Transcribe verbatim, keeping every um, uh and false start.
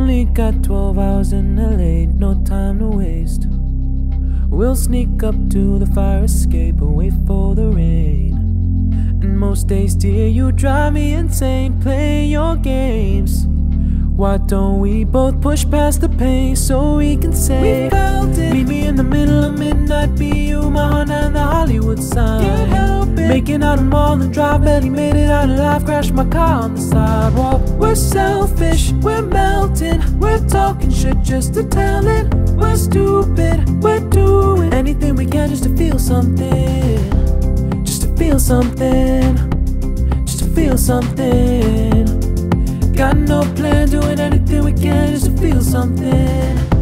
only got twelve hours in L A, no time to waste. We'll sneak up to the fire escape and wait for the rain. And most days, dear, you drive me insane playing your games. Why don't we both push past the pain so we can say we felt it? Meet me in the middle of midnight, be you, my heart and the Hollywood sign. Can't help it. Making out a Mulholland drive, barely made it out alive, crashed my car on the sidewalk. We're selfish, we're melting, we're talking shit just to tell it. We're stupid, we're doing anything we can just to feel something. Just to feel something. Just to feel something. Got no plan, doing anything we can just to feel something.